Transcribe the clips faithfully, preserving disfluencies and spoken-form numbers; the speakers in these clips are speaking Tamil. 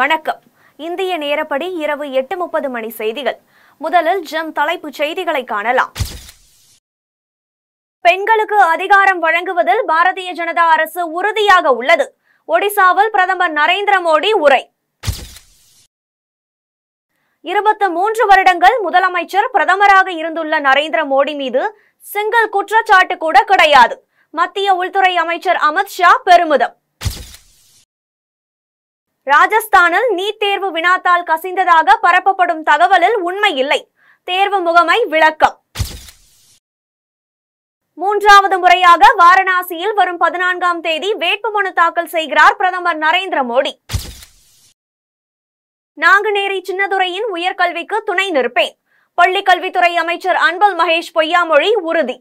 வணக்கம். இந்திய நேரப்படி இரவு எட்டு முப்பது மணி செய்திகள். முதலில் ஜெம் தலைப்புச் செய்திகளை காணலாம். பெண்களுக்கு அதிகாரம் வழங்குவதில் பாரதிய ஜனதா அரசு உறுதியாக உள்ளது. ஒடிசாவில் பிரதமர் நரேந்திர மோடி உரை. இருபத்தி மூன்று வருடங்கள் முதலமைச்சர் பிரதமராக இருந்துள்ள நரேந்திர மோடி மீது சிங்கிள் குற்றச்சாட்டு கூட கிடையாது. மத்திய உள்துறை அமைச்சர் அமித் ஷா பெருமிதம். ராஜஸ்தானில் நீட் தேர்வு வினாத்தாள் கசிந்ததாக பரப்பப்படும் தகவலில் உண்மை இல்லை. தேர்வு முகமை விளக்கம். மூன்றாவது முறையாக வாரணாசியில் வரும் பதினான்காம் தேதி வேட்புமனு தாக்கல் செய்கிறார் பிரதமர் நரேந்திர மோடி. நாங்குநேரி சின்னதுரையின் உயர்கல்விக்கு துணை நிற்பேன். பள்ளிக் கல்வித்துறை அமைச்சர் அன்பில் மகேஷ் பொய்யாமொழி உறுதி.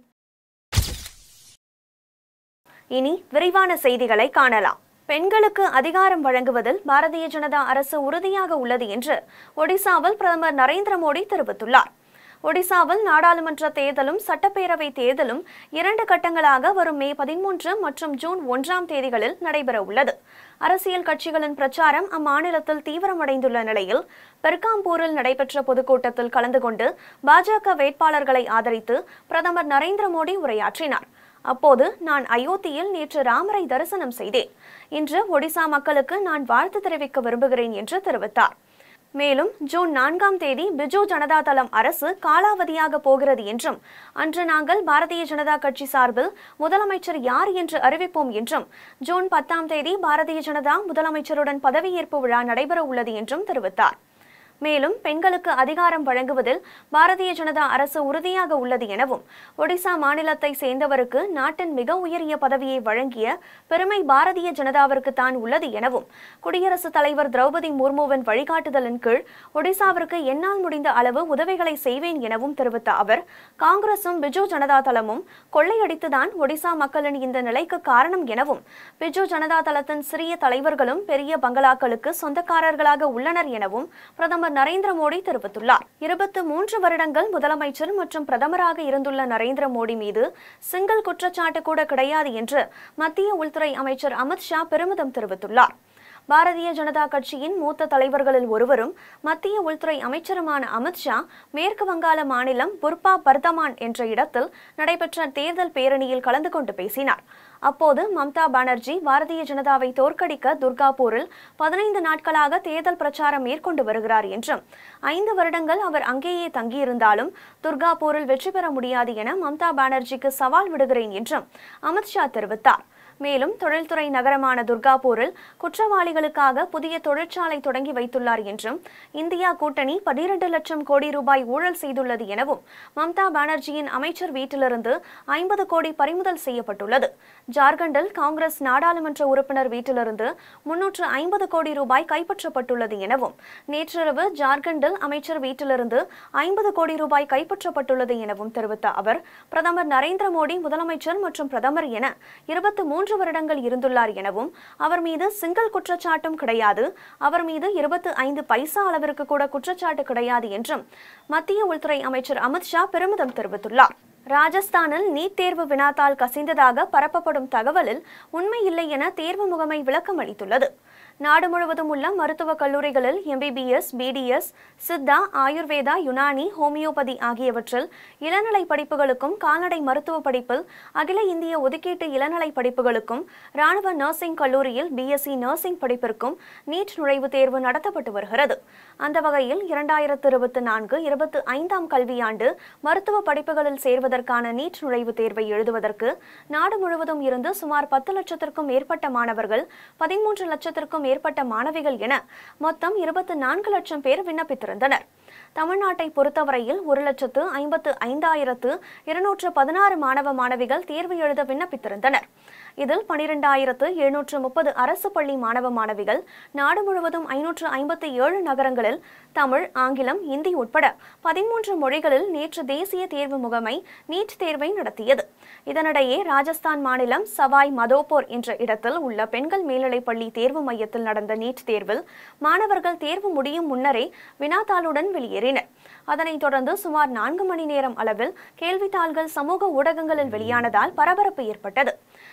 இனி விரிவான செய்திகளை காணலாம். பெண்களுக்கு அதிகாரம் வழங்குவதில் பாரதிய ஜனதா அரசு உறுதியாக உள்ளது என்று ஒடிசாவில் பிரதமர் நரேந்திர மோடி தெரிவித்துள்ளார். ஒடிசாவில் நாடாளுமன்ற தேர்தலும் சட்டப்பேரவை தேர்தலும் இரண்டு கட்டங்களாக வரும் மே பதிமூன்று மற்றும் ஜூன் ஒன்றாம் தேதிகளில் நடைபெற உள்ளது. அரசியல் கட்சிகளின் பிரச்சாரம் அம்மாநிலத்தில் தீவிரமடைந்துள்ள நிலையில் பெர்காம்பூரில் நடைபெற்ற பொதுக்கூட்டத்தில் கலந்து கொண்டு பாஜக வேட்பாளர்களை ஆதரித்து பிரதமர் நரேந்திர மோடி உரையாற்றினார். அப்போது, நான் அயோத்தியில் நேற்று ராமரை தரிசனம் செய்தேன். இன்று ஒடிசா மக்களுக்கு நான் வாழ்த்து தெரிவிக்க விரும்புகிறேன் என்று தெரிவித்தார். மேலும் ஜூன் நான்காம் தேதி பிஜு ஜனதா தளம் அரசு காலாவதியாக போகிறது என்றும் அன்று நாங்கள் பாரதிய ஜனதா கட்சி சார்பில் முதலமைச்சர் யார் என்று அறிவிப்போம் என்றும் ஜூன் பத்தாம் தேதி பாரதிய ஜனதா முதலமைச்சருடன் பதவியேற்பு விழா நடைபெற உள்ளது என்றும் தெரிவித்தார். மேலும் பெண்களுக்கு அதிகாரம் வழங்குவதில் பாரதிய ஜனதா அரசு உறுதியாக உள்ளது எனவும் ஒடிசா மாநிலத்தை சேர்ந்தவருக்கு நாட்டின் மிக உயரிய பதவியை வழங்கிய பெருமை பாரதிய ஜனதாவிற்கு தான் உள்ளது எனவும் குடியரசுத் தலைவர் திரௌபதி முர்முவின் வழிகாட்டுதலின் கீழ் ஒடிசாவிற்கு என்னால் முடிந்த அளவு உதவிகளை செய்வேன் எனவும் தெரிவித்த அவர், காங்கிரசும் பிஜு ஜனதா தளமும் கொள்ளையடித்துதான் ஒடிசா மக்களின் இந்த நிலைக்கு காரணம் எனவும் பிஜு ஜனதா தளத்தின் சிறிய தலைவர்களும் பெரிய பங்களாக்களுக்கு சொந்தக்காரர்களாக உள்ளனர் எனவும் பிரதமர் நரேந்திர மோடி தெரிவித்துள்ளார். இருபத்தி மூன்று வருடங்கள் முதலமைச்சர் மற்றும் பிரதமராக இருந்துள்ள நரேந்திர மோடி மீது சிங்கிள் குற்றச்சாட்டு கூட கிடையாது என்று மத்திய உள்துறை அமைச்சர் அமித் ஷா பெருமிதம் தெரிவித்துள்ளார். பாரதிய ஜனதா கட்சியின் மூத்த தலைவர்களில் ஒருவரும் மத்திய உள்துறை அமைச்சருமான அமித் ஷா மேற்கு வங்காள மாநிலம் புர்பா பர்தமான் என்ற இடத்தில் நடைபெற்ற தேர்தல் பேரணியில் கலந்து கொண்டு பேசினார். அப்போது மம்தா பானர்ஜி பாரதிய ஜனதாவை தோற்கடிக்க துர்காபூரில் பதினைந்து நாட்களாக தேர்தல் பிரச்சாரம் மேற்கொண்டு வருகிறார் என்றும் ஐந்து வருடங்கள் அவர் அங்கேயே தங்கியிருந்தாலும் துர்காபூரில் வெற்றி பெற முடியாது என மம்தா பானர்ஜிக்கு சவால் விடுகிறேன் என்றும் அமித் ஷா தெரிவித்தார். மேலும் தொழில்துறை நகரமான துர்காபூரில் குற்றவாளிகளுக்காக புதிய தொழிற்சாலை தொடங்கி வைத்துள்ளார் என்றும் இந்தியா கூட்டணி பனிரெண்டு லட்சம் கோடி ரூபாய் ஊழல் செய்துள்ளது எனவும் மம்தா பானர்ஜியின் அமைச்சர் வீட்டிலிருந்து ஐம்பது கோடி பறிமுதல் செய்யப்பட்டுள்ளது. ஜார்க்கண்டில் காங்கிரஸ் நாடாளுமன்ற உறுப்பினர் வீட்டிலிருந்து முன்னூற்று ஐம்பது கோடி ரூபாய் கைப்பற்றப்பட்டுள்ளது எனவும் நேற்றிரவு ஜார்க்கண்டில் அமைச்சர் வீட்டிலிருந்து ஐம்பது கோடி ரூபாய் கைப்பற்றப்பட்டுள்ளது எனவும் தெரிவித்த அவர், பிரதமர் நரேந்திர மோடி முதலமைச்சர் மற்றும் பிரதமர் என இருபத்தி மூன்று வருடங்கள் இருந்துள்ளார் எனவும் அவர் மீது சிங்கிள் குற்றச்சாட்டும் கிடையாது, அவர் மீது இருபத்தி ஐந்து பைசா அளவிற்கு கூட குற்றச்சாட்டு கிடையாது என்றும் மத்திய உள்துறை அமைச்சர் அமித் ஷா பெருமிதம் தெரிவித்துள்ளார். ராஜஸ்தானில் நீட் தேர்வு வினாத்தாள் கசிந்ததாக பரப்பப்படும் தகவலில் உண்மை இல்லை என தேர்வு முகமை விளக்கம் அளித்துள்ளது. நாடு முழுவதும் உள்ள மருத்துவக் கல்லூரிகளில் MBBS, BDS, Siddha, Ayurveda, Unani, homeopathy ஆகியவற்றில் இளநிலை படிப்புகளுக்கும் கால்நடை மருத்துவ படிப்பில் அகில இந்திய ஒதுக்கீட்டு இளநிலை படிப்புகளுக்கும் ராணுவ நர்சிங் கல்லூரியில் பிஎஸ்சி நர்சிங் படிப்பிற்கும் நீட் நுழைவுத் தேர்வு நடத்தப்பட்டு வருகிறது. அந்த வகையில் இரண்டாயிரத்து இருபத்தி நான்கு இருபத்தி ஐந்தாம் கல்வியாண்டு மருத்துவ படிப்புகளில் சேர்வதற்கான நீட் நுழைவுத் தேர்வை எழுதுவதற்கு நாடு முழுவதும் இருந்து சுமார் பத்து லட்சத்திற்கும் மேற்பட்ட மாணவர்கள், பதிமூன்று லட்சத்திற்கும் மேற்பட்ட மாணவிகள் என மொத்தம் இருபத்தி நான்கு லட்சம் பேர் விண்ணப்பித்திருந்தனர். தமிழ்நாட்டை பொறுத்தவரையில் ஒரு லட்சத்து ஐம்பத்து ஐந்தாயிரத்து இருநூற்று பதினாறு மாணவ மாணவிகள் தேர்வு எழுத விண்ணப்பித்திருந்தனர். இதில் பனிரெண்டாயிரத்து எழுநூற்று முப்பது அரசு பள்ளி மாணவ மாணவிகள் நாடு முழுவதும் ஐநூற்று ஐம்பத்தி ஏழு நகரங்களில் தமிழ், ஆங்கிலம், இந்தி உட்பட பதிமூன்று மொழிகளில் நேற்று தேசிய தேர்வு முகமை நீட் தேர்வை நடத்தியது. இதனிடையே ராஜஸ்தான் மாநிலம் சவாய் மதோபூர் என்ற இடத்தில் உள்ள பெண்கள் மேல்நிலைப்பள்ளி தேர்வு மையத்தில் நடந்த நீட் தேர்வில் மாணவர்கள் தேர்வு முடியும் முன்னரே வினாத்தாளுடன் வெளியேறினர். அதனைத் தொடர்ந்து சுமார் நான்கு மணி நேரம் அளவில் கேள்வித்தாள்கள் சமூக ஊடகங்களில் வெளியானதால் பரபரப்பு ஏற்பட்டது.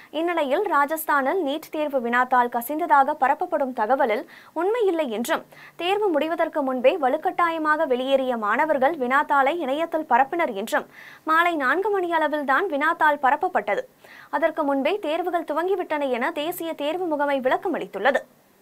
இந்நிலையில் ராஜஸ்தானில் நீட் தேர்வு வினாத்தாள் கசிந்ததாக பரப்பப்படும் தகவலில் உண்மையில்லை என்றும், தேர்வு முடிவதற்கு முன்பே வலுக்கட்டாயமாக வெளியேறிய மாணவர்கள் வினாத்தாளை இணையத்தில் பரப்பினர் என்றும், மாலை நான்கு மணி அளவில் தான் வினாத்தாள் பரப்பப்பட்டது, அதற்கு முன்பே தேர்வுகள் துவங்கிவிட்டன என தேசிய தேர்வு முகமை விளக்கம் அளித்துள்ளது.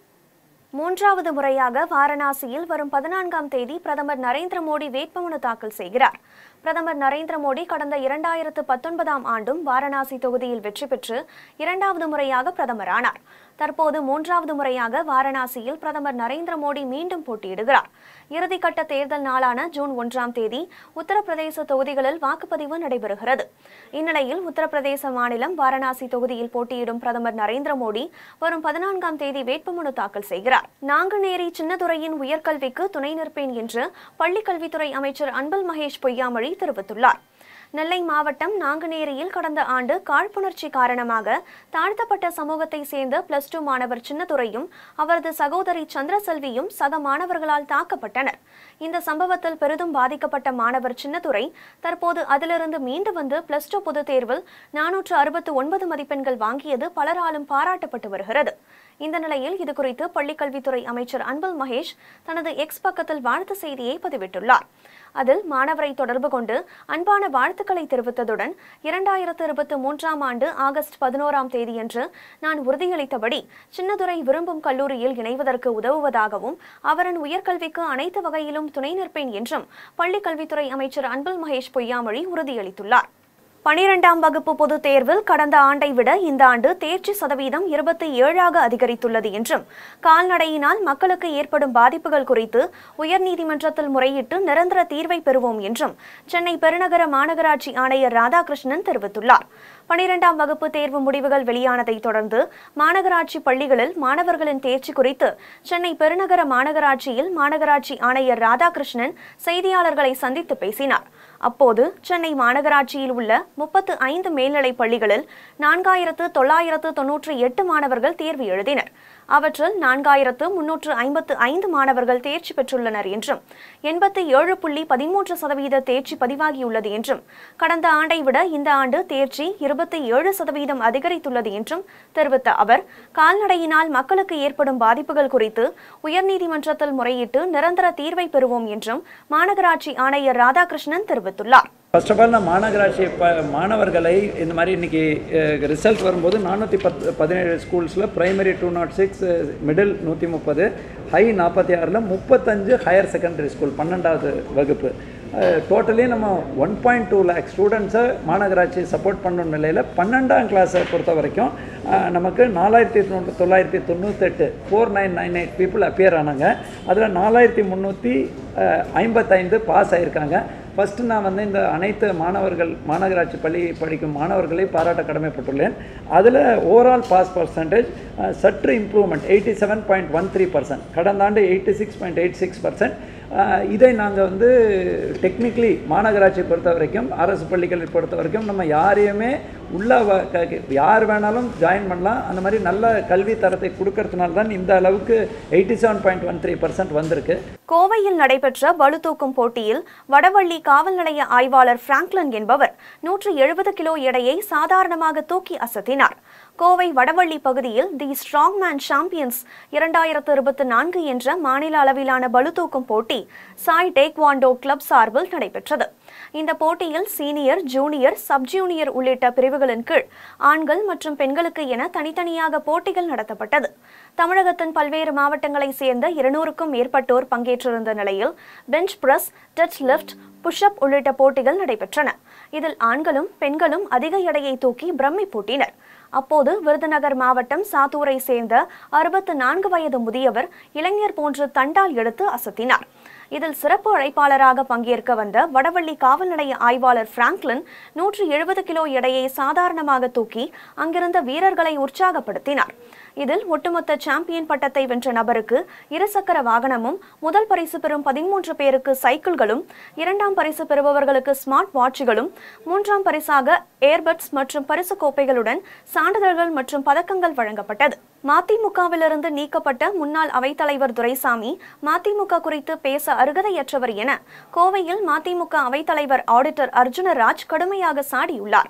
மூன்றாவது முறையாக வாரணாசியில் வரும் பதினான்காம் தேதி பிரதமர் நரேந்திர மோடி வேட்புமனு தாக்கல் செய்கிறார். பிரதமர் நரேந்திர மோடி கடந்த இரண்டாயிரத்து பத்தொன்பதாம் ஆண்டும் வாரணாசி தொகுதியில் வெற்றி பெற்று இரண்டாவது முறையாக பிரதமரானார். தற்போது மூன்றாவது முறையாக வாரணாசியில் பிரதமர் நரேந்திர மோடி மீண்டும் போட்டியிடுகிறார். இறுதிக்கட்ட தேர்தல் நாளான ஜூன் ஒன்றாம் தேதி உத்தரப்பிரதேச தொகுதிகளில் வாக்குப்பதிவு நடைபெறுகிறது. இந்நிலையில் உத்தரப்பிரதேச மாநிலம் வாரணாசி தொகுதியில் போட்டியிடும் பிரதமர் நரேந்திர மோடி வரும் பதினான்காம் தேதி வேட்புமனு தாக்கல் செய்கிறார். நாங்குநேரி சின்னதுரையின் உயர்கல்விக்கு துணை நிற்பேன் என்று பள்ளிக்கல்வித்துறை அமைச்சர் அன்பில் மகேஷ் பொய்யாமொழி தெரிவித்துள்ளார். நெல்லை மாவட்டம் நாங்குநேரியில் கடந்த ஆண்டு காழ்ப்புணர்ச்சி காரணமாக தாழ்த்தப்பட்ட சமூகத்தை சேர்ந்த பிளஸ் டூ மாணவர் சின்னதுரையும் அவரது சகோதரி சந்திரசெல்வியும் சக மாணவர்களால் தாக்கப்பட்டனர். இந்த சம்பவத்தில் பெரிதும் பாதிக்கப்பட்ட மாணவர் சின்னதுரை தற்போது அதிலிருந்து மீண்டு வந்து பிளஸ் டூ பொதுத் தேர்வில் நானூற்று அறுபத்து ஒன்பது மதிப்பெண்கள் வாங்கியது பலராலும் பாராட்டப்பட்டு வருகிறது. இந்த நிலையில் இதுகுறித்து பள்ளிக்கல்வித்துறை அமைச்சர் அன்பில் மகேஷ் தனது எக்ஸ் பக்கத்தில் வாழ்த்து செய்தியை பதிவிட்டுள்ளார். அதில் மாணவரை தொடர்பு கொண்டு அன்பான வாழ்த்துக்களை தெரிவித்ததுடன், இரண்டாயிரத்து இருபத்தி மூன்றாம் ஆண்டு ஆகஸ்ட் பதினோராம் தேதியன்று நான் உறுதியளித்தபடி சின்னதுரை விரும்பும் கல்லூரியில் இணைவதற்கு உதவுவதாகவும் அவரின் உயர்கல்விக்கு அனைத்து வகையிலும் துணை நிற்பேன் என்றும் பள்ளிக்கல்வித்துறை அமைச்சர் அன்பில் மகேஷ் பொய்யாமொழி உறுதியளித்துள்ளார். பனிரெண்டாம் வகுப்பு பொதுத் தேர்வில் கடந்த ஆண்டை விட இந்த ஆண்டு தேர்ச்சி சதவீதம் இருபத்தி ஏழாக அதிகரித்துள்ளது என்றும், கால்நடையினால் மக்களுக்கு ஏற்படும் பாதிப்புகள் குறித்து உயர்நீதிமன்றத்தில் முறையிட்டு நிரந்தர தீர்வை பெறுவோம் என்றும் சென்னை பெருநகர மாநகராட்சி ஆணையர் ராதாகிருஷ்ணன் தெரிவித்துள்ளார். பனிரெண்டாம் வகுப்பு தேர்வு முடிவுகள் வெளியானதை தொடர்ந்து மாநகராட்சி பள்ளிகளில் மாணவர்களின் தேர்ச்சி குறித்து சென்னை பெருநகர மாநகராட்சியில் மாநகராட்சி ஆணையர் ராதாகிருஷ்ணன் செய்தியாளர்களை சந்தித்து பேசினார். அப்போது சென்னை மாநகராட்சியில் உள்ள முப்பத்து ஐந்து மேல்நிலைப் பள்ளிகளில் நான்காயிரத்து தொள்ளாயிரத்து தொன்னூற்றி எட்டு மாணவர்கள் தேர்வு எழுதினர். அவற்றில் நான்காயிரத்து முன்னூற்று ஐம்பத்து ஐந்து மாணவர்கள் தேர்ச்சி பெற்றுள்ளனர் என்றும், எண்பத்தி ஏழு புள்ளி பதிமூன்று சதவீத தேர்ச்சி பதிவாகியுள்ளது என்றும், கடந்த ஆண்டை விட இந்த ஆண்டு தேர்ச்சி இருபத்தி ஏழு சதவீதம் அதிகரித்துள்ளது என்றும் தெரிவித்த அவர், கால்நடையினால் மக்களுக்கு ஏற்படும் பாதிப்புகள் குறித்து உயர்நீதிமன்றத்தில் முறையிட்டு நிரந்தர தீர்வை பெறுவோம் என்றும் மாநகராட்சி ஆணையர் ராதாகிருஷ்ணன் தெரிவித்துள்ளார். ஃபர்ஸ்ட் ஆஃப் ஆல் நான் மாநகராட்சி ப மாணவர்களை இந்த மாதிரி இன்றைக்கி ரிசல்ட் வரும்போது நானூற்றி பத்து பதினேழு ஸ்கூல்ஸில் primary two nought six middle நூற்றி முப்பது ஹை நாற்பத்தி ஆறில் முப்பத்தஞ்சு ஹையர் செகண்டரி ஸ்கூல் பன்னெண்டாவது வகுப்பு டோட்டலி நம்ம ஒன் பாயிண்ட் டூ லேக் ஸ்டூடெண்ட்ஸை மாநகராட்சி சப்போர்ட் பண்ணுற நிலையில் பன்னெண்டாம் கிளாஸை பொறுத்த வரைக்கும் நமக்கு நாலாயிரத்தி தொள்ளாயிரத்தி தொண்ணூற்றெட்டு four nine nine eight people appear ஆனாங்க. அதில் நாலாயிரத்தி முந்நூற்றி ஐம்பத்தைந்து பாஸ் ஆகியிருக்காங்க. ஃபஸ்ட்டு நான் வந்து இந்த அனைத்து மாணவர்கள் மாநகராட்சி பள்ளி படிக்கும் மாணவர்களை பாராட்ட கடமைப்பட்டுள்ளேன். அதில் ஓவரால் பாஸ் பர்சன்டேஜ் சற்று improvement eighty seven point one three percent கடந்த ஆண்டு eighty six point eight six percent இதை நாங்கள் வந்து டெக்னிக்கலி மாநகராட்சியை பொறுத்த வரைக்கும் அரசு பள்ளிகளை பொறுத்த வரைக்கும் நம்ம யாரையுமே உள்ள யார் வேணாலும் ஜாயின் பண்ணலாம். அந்த மாதிரி நல்ல கல்வி தரத்தை கொடுக்கறதுனால தான் இந்த அளவுக்கு eighty seven point one three percent வந்திருக்கு. கோவையில் நடைபெற்ற பளுதூக்கும் போட்டியில் வடவள்ளி காவல் நிலைய ஆய்வாளர் பிராங்க்லின் என்பவர் நூற்று எழுபது கிலோ எடையை சாதாரணமாக தூக்கி அசத்தினார். கோவை வடவள்ளி பகுதியில் தி ஸ்ட்ராங் மேன் சாம்பியன்ஸ் இரண்டாயிரத்து இருபத்தி நான்கு என்ற மாநில அளவிலான பளுதூக்கும் போட்டி சாய் டேக்வாண்டோ கிளப் சார்பில் நடைபெற்றது. இந்த போட்டியில் சீனியர், ஜூனியர், சப் ஜூனியர் உள்ளிட்ட பிரிவுகளின் கீழ் ஆண்கள் மற்றும் பெண்களுக்கு என தனித்தனியாக போட்டிகள் நடத்தப்பட்டது. தமிழகத்தின் பல்வேறு மாவட்டங்களைச் சேர்ந்த இருநூறுக்கும் மேற்பட்டோர் பங்கேற்றிருந்த நிலையில் bench press, dead lift, push up உள்ளிட்ட போட்டிகள் நடைபெற்றன. இதில் ஆண்களும் பெண்களும் அதிக எடையை தூக்கி பிரம்மி பூட்டினர். அப்போது விருதுநகர் மாவட்டம் சாத்தூரை சேர்ந்த அறுபத்து நான்கு வயது முதியவர் இளைஞர் போன்று தண்டால் எடுத்து அசத்தினார். இதில் சிறப்பு அழைப்பாளராக பங்கேற்க வந்த வடவள்ளி காவல் நிலைய ஆய்வாளர் பிராங்க்லின் நூற்று எழுபது கிலோ எடையை சாதாரணமாக தூக்கி அங்கிருந்த வீரர்களை உற்சாகப்படுத்தினார். இதில் ஒட்டுமொத்த சாம்பியன் பட்டத்தை வென்ற நபருக்கு இருசக்கர வாகனமும், முதல் பரிசு பெறும் பதிமூன்று பேருக்கு சைக்கிள்களும், இரண்டாம் பரிசு பெறுபவர்களுக்கு ஸ்மார்ட் வாட்சுகளும், மூன்றாம் பரிசாக ஏர்பட்ஸ் மற்றும் பரிசு கோப்பைகளுடன் சான்றிதழ்கள் மற்றும் பதக்கங்கள் வழங்கப்பட்டது. மதிமுகவிலிருந்து நீக்கப்பட்ட முன்னாள் அவைத்தலைவர் துரைசாமி மதிமுக குறித்து பேச அருகதையற்றவர் என கோவையில் மதிமுக அவைத்தலைவர் ஆடிட்டர் அர்ஜுனராஜ் கடுமையாக சாடியுள்ளார்.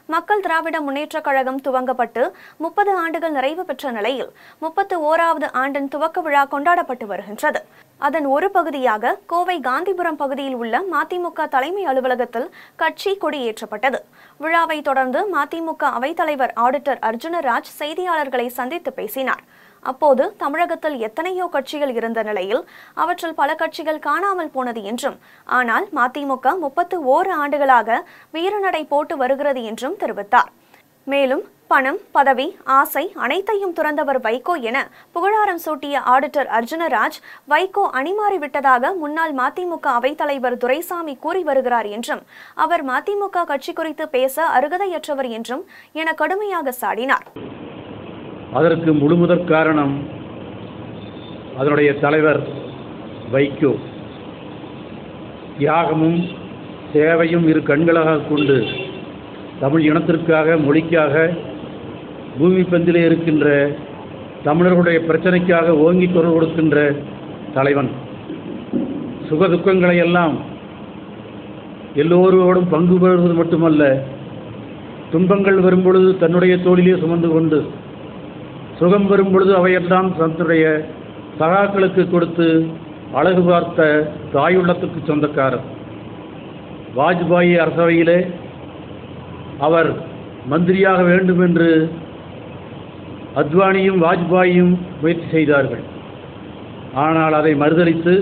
மக்கள் திராவிட முன்னேற்றக் கழகம் துவங்கப்பட்டு முப்பது ஆண்டுகள் நிறைவு பெற்ற நிலையில் முப்பத்து ஓராவது ஆண்டின் துவக்க விழா கொண்டாடப்பட்டு வருகின்றது. அதன் ஒரு பகுதியாக கோவை காந்திபுரம் பகுதியில் உள்ள மதிமுக தலைமை அலுவலகத்தில் கட்சி கொடியேற்றப்பட்டது. விழாவை தொடர்ந்து மதிமுக அவைத்தலைவர் ஆடிட்டர் அர்ஜுனராஜ் செய்தியாளர்களை சந்தித்து பேசினார். அப்போது தமிழகத்தில் எத்தனையோ கட்சிகள் இருந்த நிலையில் அவற்றில் பல கட்சிகள் காணாமல் போனது என்றும், ஆனால் மதிமுக முப்பத்து ஓரு ஆண்டுகளாக வீரநடை போட்டு வருகிறது என்றும் தெரிவித்தார். மேலும் பணம், பதவி, ஆசை அனைத்தையும் துறந்தவர் வைகோ என புகழாரம் சூட்டிய ஆடிட்டர் அர்ஜுனராஜ், வைகோ அணிமாறிவிட்டதாக முன்னாள் மதிமுக அவைத்தலைவர் துரைசாமி கூறி வருகிறார் என்றும், அவர் மதிமுக கட்சி குறித்து பேச அருகதையற்றவர் என்றும் என கடுமையாக சாடினார். அதற்கு முழுமுதற் காரணம் அதனுடைய தலைவர் வைகோ. தியாகமும் சேவையும் இரு கண்களாக கொண்டு தமிழ் இனத்திற்காக, மொழிக்காக, பூமி பந்திலே இருக்கின்ற தமிழர்களுடைய பிரச்சனைக்காக ஓங்கி குரல் கொடுக்கின்ற தலைவன். சுக துக்கங்களை எல்லாம் எல்லோரோடும் பங்கு பெறுவது மட்டுமல்ல, துன்பங்கள் வரும்பொழுது தன்னுடைய தோளிலே சுமந்து கொண்டு, சுகம் வரும் பொழுது அவையெல்லாம் தன்னுடைய சகாக்களுக்கு கொடுத்து அழகு பார்த்த தாயுள்ளத்துக்கு சொந்தக்காரர். வாஜ்பாயி அரசவையிலே அவர் மந்திரியாக வேண்டும் என்று அத்வானியும் வாஜ்பாயும் முயற்சி செய்தார்கள். ஆனால் அதை மறுதலித்து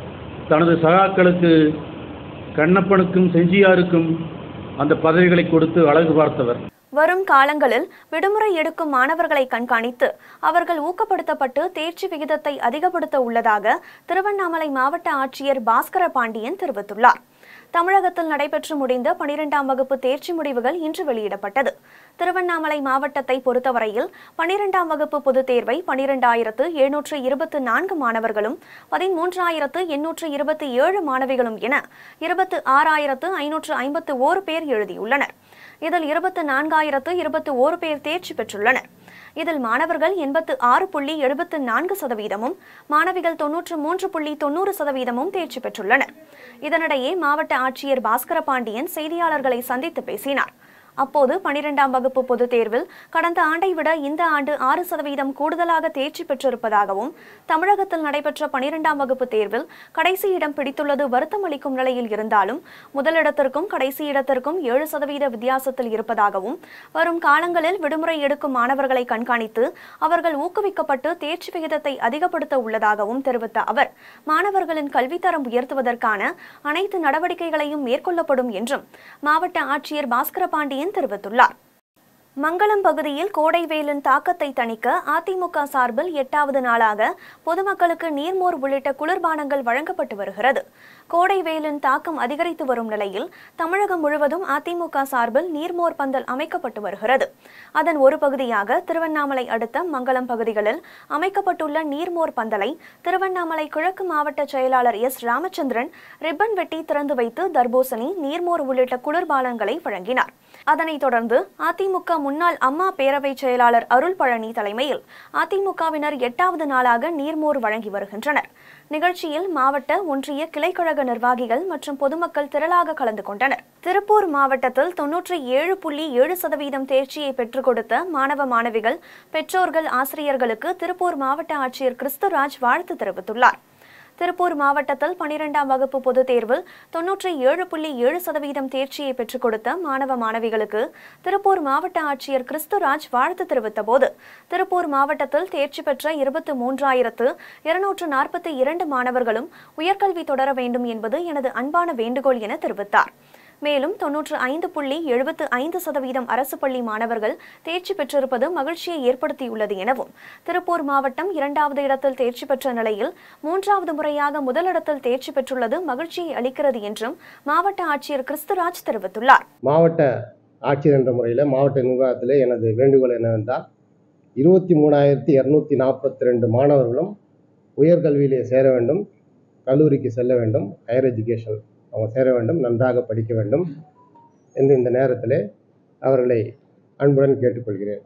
தனது சகாக்களுக்கு, கண்ணப்பனுக்கும் செஞ்சியாருக்கும் அந்த பதவிகளை கொடுத்து அழகு பார்த்தவர். வரும் காலங்களில் விடுமுறை எடுக்கும் மாணவர்களை கண்காணித்து அவர்கள் ஊக்கப்படுத்தப்பட்டு தேர்ச்சி விகிதத்தை அதிகப்படுத்த உள்ளதாக திருவண்ணாமலை மாவட்ட ஆட்சியர் பாஸ்கர பாண்டியன் தெரிவித்துள்ளார். தமிழகத்தில் நடைபெற்று முடிந்த பனிரெண்டாம் வகுப்பு தேர்ச்சி முடிவுகள் இன்று வெளியிடப்பட்டது. திருவண்ணாமலை மாவட்டத்தை பொறுத்தவரையில் பனிரெண்டாம் வகுப்பு பொதுத் தேர்வை பனிரெண்டாயிரத்து எழுநூற்று இருபத்தி நான்கு மாணவர்களும் பதிமூன்றாயிரத்து எண்ணூற்று இருபத்தி ஏழு மாணவிகளும் என இருபத்தி ஆறாயிரத்து ஐநூற்று ஐம்பத்து ஓரு பேர் எழுதியுள்ளனர். இதில் இருபத்தி நான்காயிரத்து இருபத்தி ஓரு பேர் தேர்ச்சி பெற்றுள்ளனர். இதில் மாணவர்கள் எண்பத்து ஆறு புள்ளி எழுபத்து நான்கு சதவீதமும், மாணவிகள் தொன்னூற்று மூன்று புள்ளி தொன்னூறு சதவீதமும் தேர்ச்சி பெற்றுள்ளனர். இதனிடையே மாவட்ட ஆட்சியர் பாஸ்கர பாண்டியன் செய்தியாளர்களை சந்தித்து பேசினார். அப்போது பனிரெண்டாம் வகுப்பு பொதுத் தேர்வில் கடந்த ஆண்டை விட இந்த ஆண்டு ஆறு சதவீதம் கூடுதலாக தேர்ச்சி பெற்றிருப்பதாகவும், தமிழகத்தில் நடைபெற்ற பனிரெண்டாம் வகுப்பு தேர்வில் கடைசி இடம் பிடித்துள்ளது வருத்தம் அளிக்கும் நிலையில் இருந்தாலும் முதலிடத்திற்கும் கடைசி இடத்திற்கும் ஏழு சதவீத வித்தியாசத்தில் இருப்பதாகவும், வரும் காலங்களில் விடுமுறை எடுக்கும் மாணவர்களை கண்காணித்து அவர்கள் ஊக்குவிக்கப்பட்டு தேர்ச்சி விகிதத்தை அதிகப்படுத்த உள்ளதாகவும் தெரிவித்த அவர், மாணவர்களின் கல்வித்தரம் உயர்த்துவதற்கான அனைத்து நடவடிக்கைகளையும் மேற்கொள்ளப்படும் என்றும் மாவட்ட ஆட்சியர் பாஸ்கர பாண்டியன் தெரிவித்துள்ளார். மங்களம் பகுதியில் கோடை வெயிலின் தாக்கத்தை தணிக்க அதிமுக சார்பில் எட்டாவது நாளாக பொதுமக்களுக்கு நீர்மோர் உள்ளிட்ட குளிர்பானங்கள் வழங்கப்பட்டு வருகிறது. கோடை வெயிலின் தாக்கம் அதிகரித்து வரும் நிலையில் தமிழகம் முழுவதும் அதிமுக சார்பில் நீர்மோர் பந்தல் அமைக்கப்பட்டு வருகிறது. அதன் ஒரு பகுதியாக திருவண்ணாமலை அடுத்த மங்களம் பகுதிகளில் அமைக்கப்பட்டுள்ள நீர்மோர் பந்தலை திருவண்ணாமலை கிழக்கு மாவட்ட செயலாளர் எஸ் ராமச்சந்திரன் ரிப்பன் வெட்டி திறந்து வைத்து தர்பூசணி, நீர்மோர் உள்ளிட்ட குளிர்பானங்களை வழங்கினார். அதனைத் தொடர்ந்து அதிமுக முன்னாள் அம்மா பேரவை செயலாளர் அருள் பழனி தலைமையில் அதிமுகவினர் எட்டாவது நாளாக நீர்மோர் வழங்கி வருகின்றனர். நிகழ்ச்சியில் மாவட்ட, ஒன்றிய கிளைக்கழக நிர்வாகிகள் மற்றும் பொதுமக்கள் திரளாக கலந்து கொண்டனர். திருப்பூர் மாவட்டத்தில் தொன்னூற்றி ஏழு புள்ளி ஏழு சதவீதம் தேர்ச்சியை பெற்றுக் கொடுத்த மாணவ மாணவிகள், பெற்றோர்கள், ஆசிரியர்களுக்கு திருப்பூர் மாவட்ட ஆட்சியர் கிறிஸ்துராஜ் வாழ்த்து தெரிவித்துள்ளார். திருப்பூர் மாவட்டத்தில் பனிரெண்டாம் வகுப்பு பொதுத் தேர்வில் தொன்னூற்றி ஏழு புள்ளி ஏழு சதவீதம் தேர்ச்சியை பெற்றுக் கொடுத்த மாணவ மாணவிகளுக்கு திருப்பூர் மாவட்ட ஆட்சியர் கிறிஸ்துராஜ் வாழ்த்து தெரிவித்த போது, திருப்பூர் மாவட்டத்தில் தேர்ச்சி பெற்ற இருபத்தி மூன்றாயிரத்து இருநூற்று நாற்பத்தி இரண்டு மாணவர்களும் உயர்கல்வி தொடர வேண்டும் என்பது எனது அன்பான வேண்டுகோள் என தெரிவித்தார். மேலும் தொன்னூற்று ஐந்து புள்ளி எழுபத்து ஐந்து சதவீதம் அரசு பள்ளி மாணவர்கள் தேர்ச்சி பெற்றிருப்பது மகிழ்ச்சியை ஏற்படுத்தியுள்ளது எனவும், திருப்பூர் மாவட்டம் இரண்டாவது இடத்தில் தேர்ச்சி பெற்ற நிலையில் மூன்றாவது முறையாக முதலிடத்தில் தேர்ச்சி பெற்றுள்ளது மகிழ்ச்சியை அளிக்கிறது என்றும் மாவட்ட ஆட்சியர் கிறிஸ்துராஜ் தெரிவித்துள்ளார். மாவட்ட ஆட்சியர் என்ற முறையில் மாவட்ட நிர்வாகத்தில் எனது வேண்டுகோள் என்னவென்றால், இருபத்தி மூணாயிரத்தி இரநூத்தி நாற்பத்தி ரெண்டு மாணவர்களும் உயர்கல்வியிலே சேர வேண்டும், கல்லூரிக்கு செல்ல வேண்டும், ஹையர் எஜுகேஷன் அவங்க சேர வேண்டும், நன்றாக படிக்க வேண்டும் என்று இந்த நேரத்தில் அவர்களை அன்புடன் கேட்டுக்கொள்கிறேன்.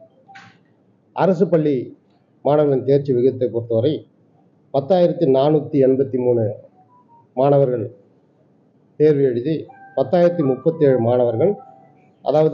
அரசு பள்ளி மாணவர்களின் தேர்ச்சி விகிதத்தை பொறுத்தவரை பத்தாயிரத்தி நானூற்றி எண்பத்தி மூணு மாணவர்கள் தேர்வு எழுதி பத்தாயிரத்தி முப்பத்தி ஏழு மாணவர்கள், அதாவது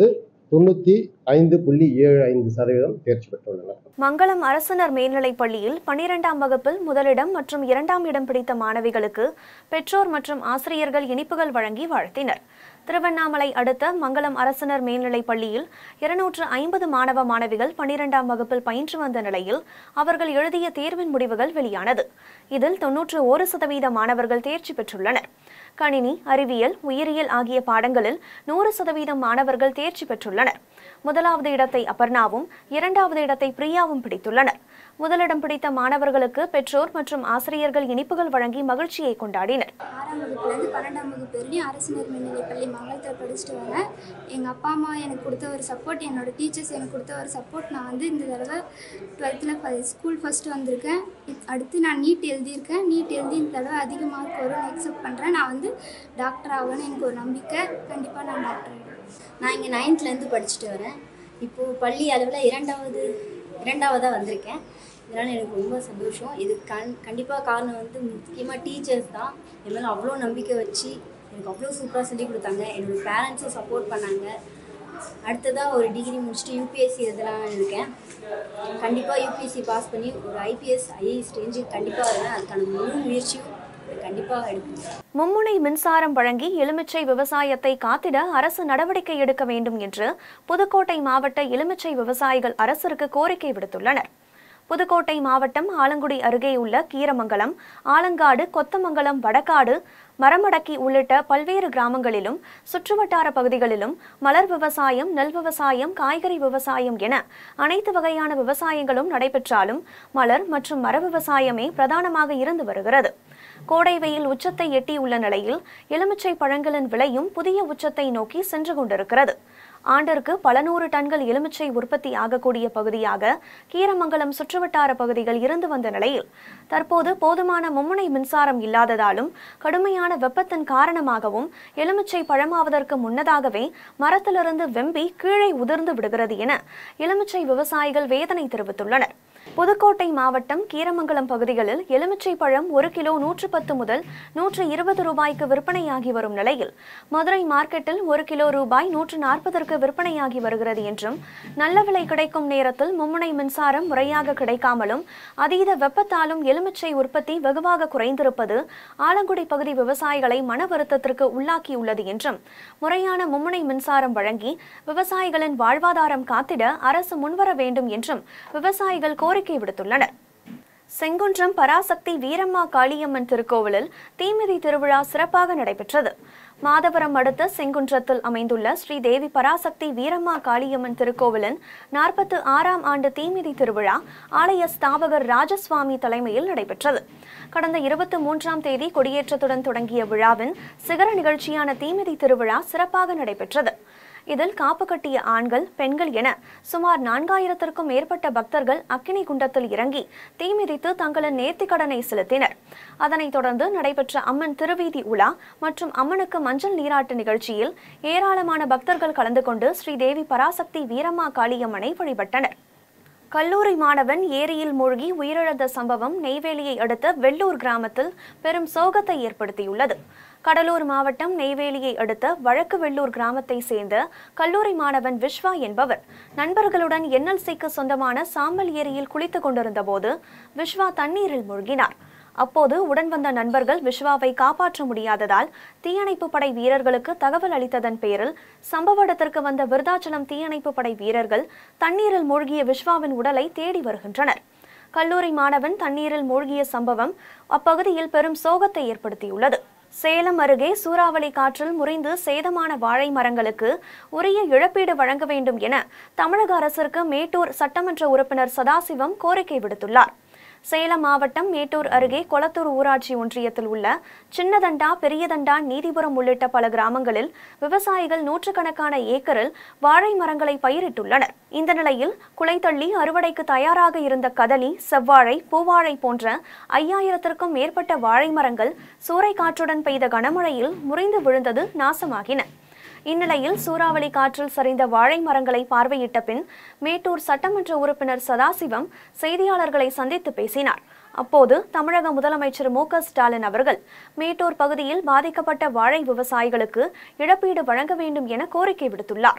தொண்ணூற்றி ஐந்து புள்ளி ஏழு ஐந்து சதவீதம் தேர்ச்சி பெற்றுள்ளனர். மங்களம் அரசினர் மேல்நிலைப் பள்ளியில் பனிரெண்டாம் வகுப்பில் முதலிடம் மற்றும் இரண்டாம் இடம் பிடித்த மாணவிகளுக்கு பெற்றோர் மற்றும் ஆசிரியர்கள் இனிப்புகள் வழங்கி வாழ்த்தினர். திருவண்ணாமலை அடுத்த மங்களம் அரசினர் மேல்நிலைப் பள்ளியில் இருநூற்று ஐம்பது மாணவ மாணவிகள் பனிரெண்டாம் வகுப்பில் பயின்று வந்த நிலையில் அவர்கள் எழுதிய தேர்வின் முடிவுகள் வெளியானது. இதில் தொன்னூற்று ஒரு சதவீத மாணவர்கள் தேர்ச்சி பெற்றுள்ளனர். கணினி, அறிவியல், உயிரியல் ஆகிய பாடங்களில் நூறு சதவீதம் மாணவர்கள் தேர்ச்சி பெற்றுள்ளனர். முதலாவது இடத்தை அபர்ணாவும் இரண்டாவது இடத்தை பிரியாவும் பிடித்துள்ளனர். முதலிடம் பிடித்த மாணவர்களுக்கு பெற்றோர் மற்றும் ஆசிரியர்கள் இனிப்புகள் வழங்கி மகிழ்ச்சியை கொண்டாடினர். ஆறாம் வகுப்புலேருந்து பன்னெண்டாம் வகுப்பு வரையும் அரசினர் மேல்நிலைப் பள்ளி மங்களத்தில் படிச்சுட்டு வரேன். எங்கள் அப்பா அம்மா எனக்கு கொடுத்த ஒரு சப்போர்ட், என்னோடய டீச்சர்ஸ் எனக்கு கொடுத்த ஒரு சப்போர்ட், நான் வந்து இந்த தடவை டுவெல்த்தில் ஸ்கூல் ஃபஸ்ட்டு வந்திருக்கேன். அடுத்து நான் நீட் எழுதியிருக்கேன். நீட் எழுதி இந்த தடவை அதிக மார்க் வரும் எக்ஸப்ட் பண்ணுறேன். நான் வந்து டாக்டர் ஆகணும்னு எனக்கு ஒரு நம்பிக்கை. கண்டிப்பாக நான் டாக்டர் ஆகிடுவேன். நான் இங்கே நைன்த்லேருந்து படிச்சுட்டு வரேன். இப்போது பள்ளி அளவில் இரண்டாவது இரண்டாவதாக வந்திருக்கேன். இதனால் எனக்கு ரொம்ப சந்தோஷம். இது கண் கண்டிப்பாக காரணம் வந்து முக்கியமாக டீச்சர்ஸ் தான். என் மேலே அவ்வளோ நம்பிக்கை வச்சு எனக்கு அவ்வளோ சூப்பராக சொல்லிக் கொடுத்தாங்க. என்னோடய பேரண்ட்ஸும் சப்போர்ட் பண்ணாங்க. அடுத்ததாக ஒரு டிகிரி முடிச்சுட்டு யூபிஎஸ்சி இதெல்லாம் இருக்கேன். கண்டிப்பாக யூபிஎஸ்சி பாஸ் பண்ணி ஒரு ஐபிஎஸ் ஐஏஎஸ் ரேஞ்சுக்கு கண்டிப்பாக வருவேன். அதுக்கான முழு முயற்சியும் கண்டிப்பாக எடுக்கணும். மும்முனை மின்சாரம் வழங்கி எலுமிச்சை விவசாயத்தை காத்திட அரசு நடவடிக்கை எடுக்க வேண்டும் என்று புதுக்கோட்டை மாவட்ட எலுமிச்சை விவசாயிகள் அரசிற்கு கோரிக்கை விடுத்துள்ளனர். புதுக்கோட்டை மாவட்டம் ஆலங்குடி அருகே உள்ள கீரமங்கலம், ஆலங்காடு, கொத்தமங்கலம், வடக்காடு, மரமடக்கி உள்ளிட்ட பல்வேறு கிராமங்களிலும் சுற்றுவட்டார பகுதிகளிலும் மலர் விவசாயம், நெல் விவசாயம், காய்கறி விவசாயம் என அனைத்து வகையான விவசாயங்களும் நடைபெற்றாலும் மலர் மற்றும் மர விவசாயமே பிரதானமாக இருந்து வருகிறது. கோடை வெயில் உச்சத்தை எட்டியுள்ள நிலையில் எலுமிச்சை பழங்களின் விலையும் புதிய உச்சத்தை நோக்கி சென்று கொண்டிருக்கிறது. ஆண்டிற்கு பல நூறு டன்கள் எலுமிச்சை உற்பத்தி ஆகக்கூடிய பகுதியாக கீரமங்கலம் சுற்றுவட்டார பகுதிகள் இருந்து வந்த நிலையில் தற்போது போதுமான மும்முனை மின்சாரம் இல்லாததாலும் கடுமையான வெப்பத்தின் காரணமாகவும் எலுமிச்சை பழமாவதற்கு முன்னதாகவே மரத்திலிருந்து வெம்பி கீழே உதிர்ந்து விடுகிறது என எலுமிச்சை விவசாயிகள் வேதனை தெரிவித்துள்ளனர். புதுக்கோட்டை மாவட்டம் கீரமங்கலம் பகுதிகளில் எலுமிச்சை பழம் ஒரு கிலோ நூற்று பத்து முதல் நூற்று இருபது ரூபாய்க்கு விற்பனையாகி வரும் நிலையில் மதுரை மார்க்கெட்டில் ஒரு கிலோ ரூபாய் நூற்று நாற்பதற்கு விற்பனையாகி வருகிறது என்றும் நல்ல விலை கிடைக்கும் நேரத்தில் மும்முனை மின்சாரம் முறையாக கிடைக்காமலும் அதீத வெப்பத்தாலும் எலுமிச்சை உற்பத்தி வெகுவாக குறைந்திருப்பது ஆலங்குடி பகுதி விவசாயிகளை மன வருத்தத்திற்கு உள்ளாக்கியுள்ளது என்றும் முறையான மும்முனை மின்சாரம் வழங்கி விவசாயிகளின் வாழ்வாதாரம் காத்திட அரசு முன்வர வேண்டும் என்றும் விவசாயிகள் கோரிக்கை விடுத்துள்ளனர். செங்குன்றம் பராசக்தி வீரம்மா காளியம்மன் திருக்கோவிலில் தீமிதி திருவிழா சிறப்பாக நடைபெற்றது. மாதவரம் அடுத்த செங்குன்றத்தில் அமைந்துள்ள ஸ்ரீ தேவி பராசக்தி வீரம்மா காளியம்மன் திருக்கோவிலின் நாற்பத்து ஆறாம் ஆண்டு தீமிதி திருவிழா ஆலய ஸ்தாபகர் ராஜசுவாமி தலைமையில் நடைபெற்றது. கடந்த இருபத்தி மூன்றாம் தேதி கொடியேற்றத்துடன் தொடங்கிய விழாவின் சிகர நிகழ்ச்சியான தீமிதி திருவிழா சிறப்பாக நடைபெற்றது. இதில் காப்பு கட்டிய ஆண்கள், பெண்கள் என சுமார் நான்காயிரத்திற்கும் மேற்பட்ட பக்தர்கள் அக்கினி குண்டத்தில் இறங்கி தீமிதித்து தங்களின் நேர்த்திக்கடனை செலுத்தினர். அதனைத் தொடர்ந்து நடைபெற்ற அம்மன் திருவீதி உலா மற்றும் அம்மனுக்கு மஞ்சள் நீராட்டு நிகழ்ச்சியில் ஏராளமான பக்தர்கள் கலந்து கொண்டு ஸ்ரீதேவி பராசக்தி வீரம்மா காளியம்மனை வழிபட்டனர். கல்லூரி மாணவன் ஏரியில் மூழ்கி உயிரிழந்த சம்பவம் நெய்வேலியை அடுத்த வெள்ளூர் கிராமத்தில் பெரும் சோகத்தை ஏற்படுத்தியுள்ளது. கடலூர் மாவட்டம் நெய்வேலியை அடுத்த வழக்கு வெள்ளூர் கிராமத்தை சேர்ந்த கல்லூரி மாணவன் விஸ்வா என்பவர் நண்பர்களுடன் என்எல்சிக்கு சொந்தமான சாம்பல் ஏரியில் குளித்துக் கொண்டிருந்த போது விஸ்வா தண்ணீரில் மூழ்கினார். அப்போது உடன் வந்த நண்பர்கள் விஸ்வாவை காப்பாற்ற முடியாததால் தீயணைப்பு படை வீரர்களுக்கு தகவல் அளித்ததன் பேரில் சம்பவ இடத்திற்கு வந்த விருதாச்சலம் தீயணைப்பு படை வீரர்கள் தண்ணீரில் மூழ்கிய விஸ்வாவின் உடலை தேடி வருகின்றனர். கல்லூரி மாணவன் தண்ணீரில் மூழ்கிய சம்பவம் அப்பகுதியில் பெரும் சோகத்தை ஏற்படுத்தியுள்ளது. சேலம் அருகே சூறாவளி காற்றில் முறிந்து சேதமான வாழை மரங்களுக்கு உரிய இழப்பீடு வழங்க வேண்டும் என தமிழக அரசிற்கு மேட்டூர் சட்டமன்ற உறுப்பினர் சதாசிவம் கோரிக்கை விடுத்துள்ளார். சேலம் மாவட்டம் மேட்டூர் அருகே கொளத்தூர் ஊராட்சி ஒன்றியத்தில் உள்ள சின்னதண்டா, பெரியதண்டா, நீதிபுரம் உள்ளிட்ட பல கிராமங்களில் விவசாயிகள் நூற்றுக்கணக்கான ஏக்கரில் வாழை மரங்களை பயிரிட்டுள்ளனர். இந்த நிலையில் குலைத்தள்ளி அறுவடைக்கு தயாராக இருந்த கதலி, செவ்வாழை, பூவாழை போன்ற ஐயாயிரத்திற்கும் மேற்பட்ட வாழை மரங்கள் சூறைக்காற்றுடன் பெய்த கனமழையில் முறிந்து விழுந்தது நாசமாகின. இந்நிலையில் சூறாவளி காற்றில் சரிந்த வாழை மரங்களை பார்வையிட்ட பின் மேட்டூர் சட்டமன்ற உறுப்பினர் சதாசிவம் செய்தியாளர்களை சந்தித்து பேசினார். அப்போது தமிழக முதலமைச்சர் மு க ஸ்டாலின் அவர்கள் மேட்டூர் பகுதியில் பாதிக்கப்பட்ட வாழை விவசாயிகளுக்கு இழப்பீடு வழங்க வேண்டும் என கோரிக்கை விடுத்துள்ளார்.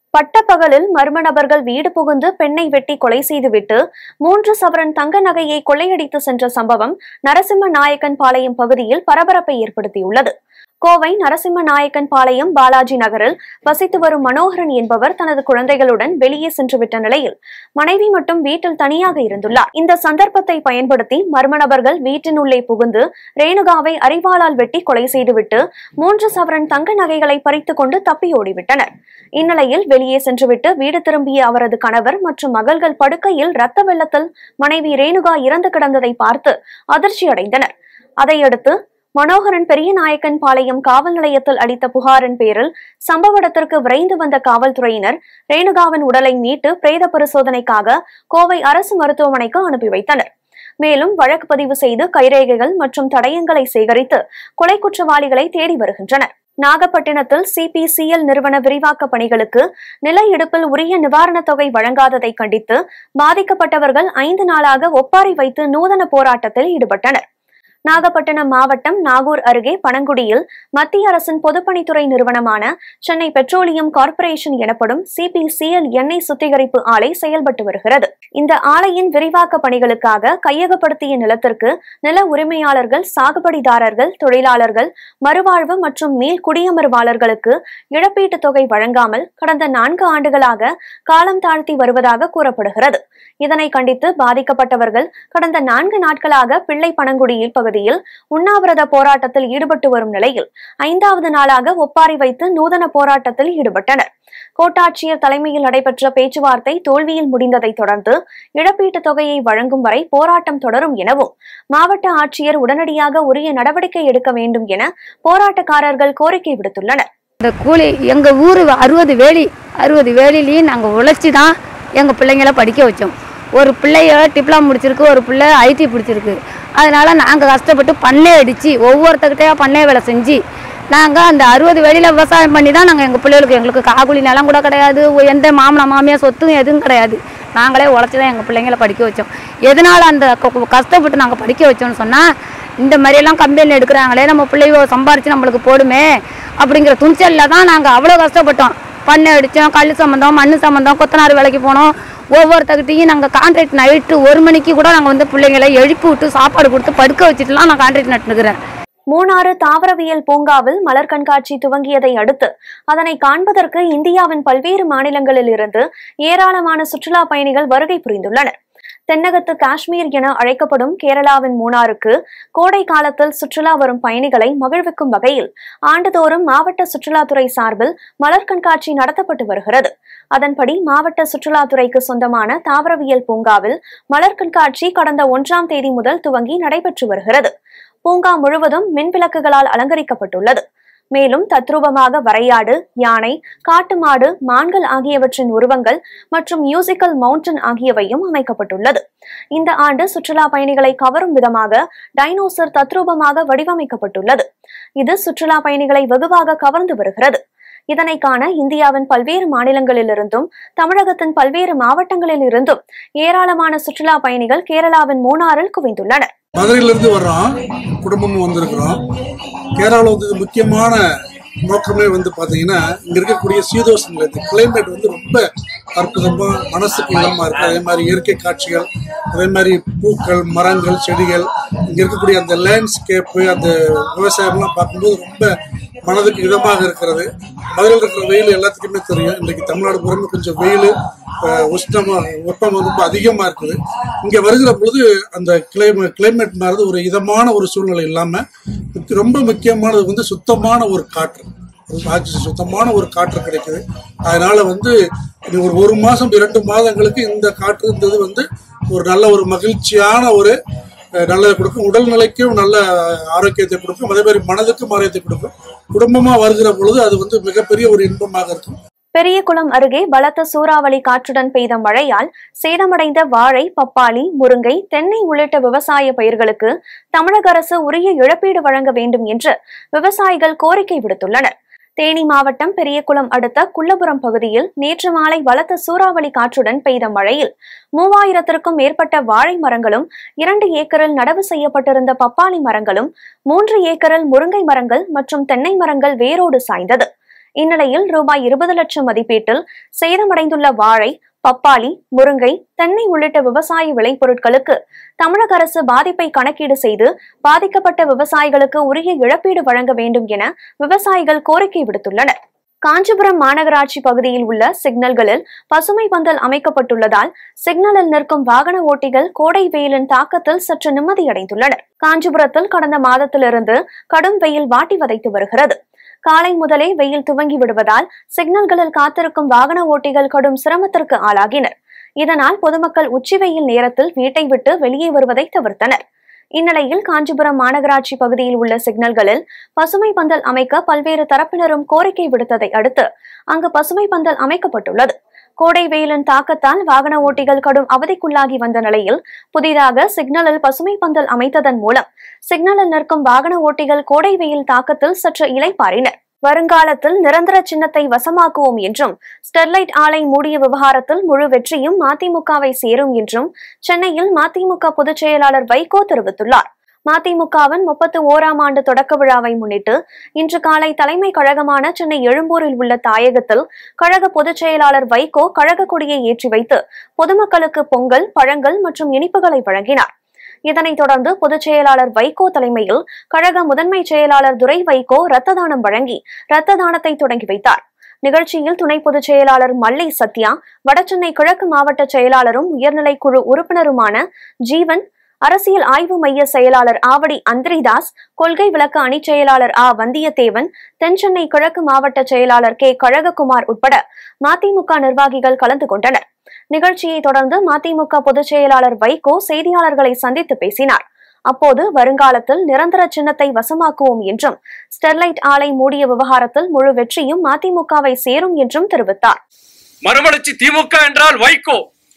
பட்டப்பகலில் மர்ம நபர்கள் வீடு புகுந்து பெண்ணை வெட்டி கொலை செய்துவிட்டு மூன்று சவரன் தங்க நகையை கொள்ளையடித்து சென்ற சம்பவம் நரசிம்ம நாயக்கன் பாளையம் பகுதியில் பரபரப்பை ஏற்படுத்தியுள்ளது. கோவை நரசிம்ம நாயக்கன் பாளையம் பாலாஜி நகரில் வசித்து வரும் மனோகரன் என்பவர் தனது குழந்தைகளுடன் வெளியே சென்றுவிட்ட நிலையில் மனைவி மட்டும் வீட்டில் தனியாக இருந்துள்ளார். இந்த சந்தர்ப்பத்தை பயன்படுத்தி மர்ம நபர்கள் வீட்டினுள்ளே புகுந்து ரேணுகாவை அரிவாளால் வெட்டி கொலை செய்துவிட்டு மூன்று சவரன் தங்க நகைகளை பறித்துக் கொண்டு தப்பி ஓடிவிட்டனர். இந்நிலையில் வெளியே சென்றுவிட்டு வீடு திரும்பிய அவரது கணவர் மற்றும் மகள்கள் படுக்கையில் இரத்த வெள்ளத்தில் மனைவி ரேணுகா இறந்து கிடந்ததை பார்த்து அதிர்ச்சி அடைந்தனர். அதையடுத்து மனோகரன் பெரியநாயக்கன் பாளையம் காவல் நிலையத்தில் அளித்த புகாரின் பேரில் சம்பவ இடத்திற்கு விரைந்து வந்த காவல்துறையினர் ரேணுகாவின் உடலை மீட்டு பிரேத பரிசோதனைக்காக கோவை அரசு மருத்துவமனைக்கு அனுப்பி வைத்தனர். மேலும் வழக்கு பதிவு செய்து கைரேகைகள் மற்றும் தடயங்களை சேகரித்து கொலை குற்றவாளிகளை தேடி வருகின்றனர். நாகப்பட்டினத்தில் சிபிசிஎல் நிறுவன விரிவாக்க பணிகளுக்கு நில எடுப்பில் உரிய நிவாரணத் தொகை வழங்காததை கண்டித்து பாதிக்கப்பட்டவர்கள் ஐந்து நாளாக ஒப்பாரி வைத்து நூதன போராட்டத்தில் ஈடுபட்டனர். நாகப்பட்டினம் மாவட்டம் நாகூர் அருகே பனங்குடியில் மத்திய அரசின் பொதுப்பணித்துறை நிறுவனமான சென்னை பெட்ரோலியம் கார்ப்பரேஷன் எனப்படும் சிபிசிஎல் எண்ணெய் சுத்திகரிப்பு ஆலை செயல்பட்டு வருகிறது. இந்த ஆலையின் விரிவாக்க பணிகளுக்காக கையகப்படுத்திய நிலத்திற்கு நில உரிமையாளர்கள், சாகுபடிதாரர்கள், தொழிலாளர்கள், மறுவாழ்வு மற்றும் மீள் குடியமர்வாளர்களுக்கு இழப்பீட்டுத் தொகை வழங்காமல் கடந்த நான்கு ஆண்டுகளாக காலம் தாழ்த்தி வருவதாக கூறப்படுகிறது. இதனை கண்டித்து பாதிக்கப்பட்டவர்கள் கடந்த நான்கு நாட்களாக பிள்ளை பனங்குடியில் பகுதியில் உண்ணாவிரத போராட்டத்தில் ஈடுபட்டு வரும் நிலையில் ஐந்தாவது நாளாக ஒப்பாரி வைத்து நூதன போராட்டத்தில் ஈடுபட்டனர். கோட்டாட்சியர் தலைமையில் நடைபெற்ற பேச்சுவார்த்தை தோல்வியில் முடிந்ததை தொடர்ந்து இழப்பீட்டுத் தொகையை வழங்கும் வரை போராட்டம் தொடரும் எனவும் மாவட்ட ஆட்சியர் உடனடியாக உரிய நடவடிக்கை எடுக்க வேண்டும் என போராட்டக்காரர்கள் கோரிக்கை விடுத்துள்ளனர். இந்த கூலி எங்க ஊரு அறுபது வேலி அறுபது வேலிலையும் நாங்க உழைச்சி தான் எங்க பிள்ளைங்களை படிக்க வச்சோம். ஒரு பிள்ளைய டிப்ளமா முடிச்சிருக்கு, ஒரு பிள்ளை ஐடி பிடிச்சிருக்கு. அதனால நாங்கள் கஷ்டப்பட்டு பண்ணை அடித்து ஒவ்வொருத்தக்கிட்டையா பண்ணை வேலை செஞ்சு நாங்கள் அந்த அறுபது வெளியில் விவசாயம் பண்ணி தான் நாங்கள் எங்கள் பிள்ளைகளுக்கு எங்களுக்கு காகுலி நிலம் கூட கிடையாது, எந்த மாமனா மாமியார் சொத்தும் எதுவும் கிடையாது. நாங்களே உழைச்சி தான் எங்கள் பிள்ளைங்களை படிக்க வச்சோம். எதனால் அந்த கஷ்டப்பட்டு நாங்கள் படிக்க வச்சோம்னு சொன்னால், இந்த மாதிரியெல்லாம் கம்பெனி எடுக்கிறாங்களே, நம்ம பிள்ளைங்க சம்பாரித்து நம்மளுக்கு போடுமே அப்படிங்கிற துணிச்சலில் தான் நாங்கள் அவ்வளோ கஷ்டப்பட்டோம். பண்ணை அடித்தோம், கல் சம்மந்தம், மண் சம்மந்தம், கொத்தனார் வேலைக்கு போனோம். ஒவ்வொருத்தக்கிட்டையும் நாங்கள் கான்ட்ராக்ட் நைட்டு ஒரு மணிக்கு கூட நாங்கள் வந்து பிள்ளைங்களை எழுப்பி விட்டு சாப்பாடு கொடுத்து படுக்க வச்சுட்டுலாம் நான் கான்ட்ராக்ட் நட்டுக்கிறேன். மூணாறு தாவரவியல் பூங்காவில் மலர் கண்காட்சி துவங்கியதை அடுத்து அதனை காண்பதற்கு இந்தியாவின் பல்வேறு மாநிலங்களில் இருந்து ஏராளமான சுற்றுலா பயணிகள் வருகை புரிந்துள்ளனர். தென்னகத்து காஷ்மீர் என அழைக்கப்படும் கேரளாவின் மூணாருக்கு கோடை காலத்தில் சுற்றுலா வரும் பயணிகளை மகிழ்விக்கும் வகையில் ஆண்டுதோறும் மாவட்ட சுற்றுலாத்துறை சார்பில் மலர் கண்காட்சி நடத்தப்பட்டு வருகிறது. அதன்படி மாவட்ட சுற்றுலாத்துறைக்கு சொந்தமான தாவரவியல் பூங்காவில் மலர் கண்காட்சி கடந்த ஒன்றாம் தேதி முதல் துவங்கி நடைபெற்று வருகிறது. பூங்கா முழுவதும் மின் விளக்குகளால் அலங்கரிக்கப்பட்டுள்ளது. மேலும் தத்ரூபமாக வரையாடு, யானை, காட்டு மாடு, மான்கள் ஆகியவற்றின் உருவங்கள் மற்றும் மியூசிக்கல் மவுண்டன் ஆகியவையும் அமைக்கப்பட்டுள்ளது. இந்த ஆண்டு சுற்றுலா பயணிகளை கவரும் விதமாக டைனோசர் தத்ரூபமாக வடிவமைக்கப்பட்டுள்ளது. இது சுற்றுலா பயணிகளை வெகுவாக கவர்ந்து வருகிறது. இதனை காண இந்தியாவின் பல்வேறு மாநிலங்களிலிருந்தும் தமிழகத்தின் பல்வேறு மாவட்டங்களில் இருந்தும் ஏராளமான சுற்றுலா பயணிகள் கேரளாவின் மூணாறில் குவிந்துள்ளனர். மதுரையிலிருந்து வர்றோம், குடும்பமும் வந்திருக்கிறோம். கேரளாவில் வந்து முக்கியமான நோக்கமே வந்து பார்த்தீங்கன்னா, இங்கே இருக்கக்கூடிய சீதோஷ் நிலையத்து கிளைமேட் வந்து ரொம்ப அற்புதமாக மனசுக்கு இதமாக இருக்குது. அதே மாதிரி இயற்கை காட்சிகள், அதே மாதிரி பூக்கள், மரங்கள், செடிகள், இங்கே இருக்கக்கூடிய அந்த லேண்ட்ஸ்கேப்பு, அந்த விவசாயம்லாம் பார்க்கும்போது ரொம்ப மனதுக்கு இதமாக இருக்கிறது. மதுரையில் இருக்கிற வெயில் எல்லாத்துக்குமே தெரியும். இன்றைக்கு தமிழ்நாடு புறமே கொஞ்சம் வெயில், உஷ்ணமாக, வெப்பம் ரொம்ப அதிகமாக இருக்குது. இங்கே வருகிற பொழுது அந்த கிளைமே கிளைமேட் மாறது ஒரு இதமான ஒரு சூழ்நிலை இல்லாமல் ரொம்ப முக்கியமானது வந்து சுத்தமான ஒரு காற்று, ஆக்சிஜன், சுத்தமான ஒரு காற்று கிடைக்குது. அதனால வந்து ஒரு ஒரு மாதம் இரண்டு மாதங்களுக்கு இந்த காற்று இருந்தது வந்து ஒரு நல்ல ஒரு மகிழ்ச்சியான ஒரு நல்லதை கொடுக்கும். உடல்நிலைக்கும் நல்ல ஆரோக்கியத்தை கொடுக்கும். அதே மாதிரி மனதுக்கும் ஆரோக்கியத்தை கொடுக்கும். குடும்பமா வருகிற பொழுது அது வந்து மிகப்பெரிய ஒரு இன்பமாக இருக்கும். பெரியகுளம் அருகே பலத்த சூறாவளி காற்றுடன் பெய்த மழையால் சேதமடைந்த வாழை, பப்பாளி, முருங்கை, தென்னை உள்ளிட்ட விவசாய பயிர்களுக்கு தமிழக அரசு உரிய இழப்பீடு வழங்க வேண்டும் என்று விவசாயிகள் கோரிக்கை விடுத்துள்ளனர். தேனி மாவட்டம் பெரியகுளம் அடுத்த குள்ளபுரம் பகுதியில் நேற்று மாலை பலத்த சூறாவளி காற்றுடன் பெய்த மழையில் மூவாயிரத்திற்கும் மேற்பட்ட வாழை மரங்களும், இரண்டு ஏக்கரில் நடவு செய்யப்பட்டிருந்த பப்பாளி மரங்களும், மூன்று ஏக்கரில் முருங்கை மரங்கள் மற்றும் தென்னை மரங்கள் வேரோடு சாய்ந்தது. இந்நிலையில் ரூபாய் இருபது லட்சம் மதிப்பீட்டில் சேதமடைந்துள்ள வாழை, பப்பாளி, முருங்கை, தென்னை உள்ளிட்ட விவசாய விளைபொருட்களுக்கு தமிழக அரசு பாதிப்பை கணக்கீடு செய்து பாதிக்கப்பட்ட விவசாயிகளுக்கு உரிய இழப்பீடு வழங்க வேண்டும் என விவசாயிகள் கோரிக்கை விடுத்துள்ளனர். காஞ்சிபுரம் மாநகராட்சி பகுதியில் உள்ள சிக்னல்களில் பசுமை பந்தல் அமைக்கப்பட்டுள்ளதால் சிக்னலில் நிற்கும் வாகன ஓட்டிகள் கோடை வெயிலின் தாக்கத்தில் சற்று நிம்மதியடைந்துள்ளனர். காஞ்சிபுரத்தில் கடந்த மாதத்திலிருந்து கடும் வெயில் வாட்டி வதைத்து வருகிறது. காலை முதலே வெயில் துவங்கி விடுவதால் சிக்னல்களில் காத்திருக்கும் வாகன ஓட்டிகள் கடும் சிரமத்திற்கு ஆளாகினர். இதனால் பொதுமக்கள் உச்சி வெயில் நேரத்தில் வீட்டை விட்டு வெளியே வருவதை தவிர்த்தனர். இந்நிலையில் காஞ்சிபுரம் மாநகராட்சி பகுதியில் உள்ள சிக்னல்களில் பசுமை பந்தல் அமைக்க பல்வேறு தரப்பினரும் கோரிக்கை விடுத்ததை அடுத்து அங்கு பசுமை பந்தல் அமைக்கப்பட்டுள்ளது. கோடை வெயிலின் தாக்கத்தால் வாகன ஓட்டிகள் கடும் அவதிக்குள்ளாகி வந்த நிலையில் புதிதாக சிக்னலில் பசுமை பந்தல் அமைத்ததன் மூலம் சிக்னலில் நிற்கும் வாகன ஓட்டிகள் கோடை வெயில் தாக்கத்தில் சற்று இளைப்பாறினர். வருங்காலத்தில் நிரந்தர சின்னத்தை வசமாக்குவோம் என்றும் ஸ்டெர்லைட் ஆலை மூடிய விவகாரத்தில் முழு வெற்றியும் மதிமுகவை சேரும் என்றும் சென்னையில் மதிமுக பொதுச் செயலாளர் வைகோ தெரிவித்துள்ளார். மதிமுகவின் முப்பத்தி ஓராம் ஆண்டு தொடக்க விழாவை முன்னிட்டு இன்று காலை தலைமை கழகமான சென்னை எழும்பூரில் உள்ள தாயகத்தில் கழக பொதுச் செயலாளர் வைகோ கழக கொடியை ஏற்றி வைத்து பொதுமக்களுக்கு பொங்கல், பழங்கள் மற்றும் இனிப்புகளை வழங்கினார். இதனைத் தொடர்ந்து பொதுச் செயலாளர் வைகோ தலைமையில் கழக முதன்மை செயலாளர் துரை வைகோ ரத்த தானம் வழங்கி ரத்த தானத்தை தொடங்கி வைத்தார். நிகழ்ச்சியில் துணை பொதுச் செயலாளர் மல்லை சத்யா, வடசென்னை கிழக்கு மாவட்ட செயலாளரும் உயர்நிலை குழு உறுப்பினருமான ஜீவன், அரசியல் ஆய்வு மைய செயலாளர் ஆவடி அந்திரிதாஸ், கொள்கை விளக்க அணி செயலாளர் ஆ வந்தியத்தேவன், தென்சென்னை கிழக்கு மாவட்ட செயலாளர் கே கழககுமார் உட்பட மதிமுக நிர்வாகிகள் கலந்து கொண்டனர். நிகழ்ச்சியை தொடர்ந்து மதிமுக பொதுச் செயலாளர் வைகோ செய்தியாளர்களை சந்தித்து பேசினார். அப்போது வருங்காலத்தில் நிரந்தர சின்னத்தை வசமாக்குவோம் என்றும் ஸ்டெர்லைட் ஆலை மூடிய விவகாரத்தில் முழு வெற்றியும் மதிமுகவை சேரும் என்றும் தெரிவித்தார். மறுமலர்ச்சி திமுக என்றால் வைகோ,